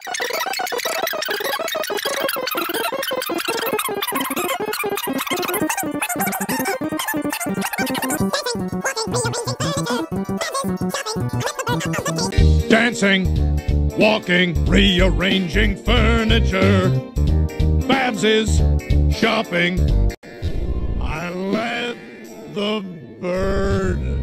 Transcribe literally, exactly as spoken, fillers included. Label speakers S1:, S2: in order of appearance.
S1: Dancing, walking, rearranging furniture. Babs is shopping. I let the bird